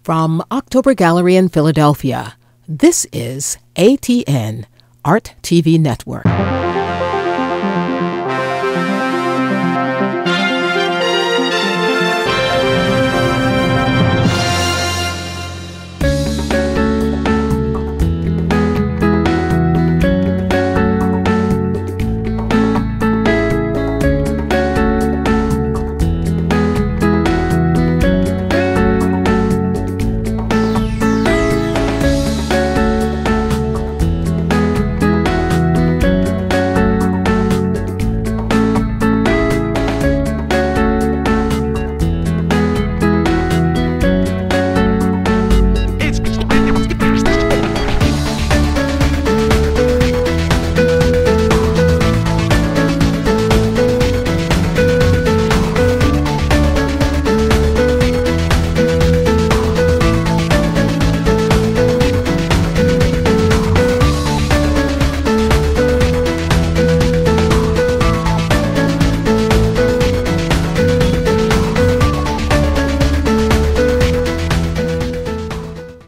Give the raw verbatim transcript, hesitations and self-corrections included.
From October Gallery in Philadelphia, this is A T N, Art T V Network.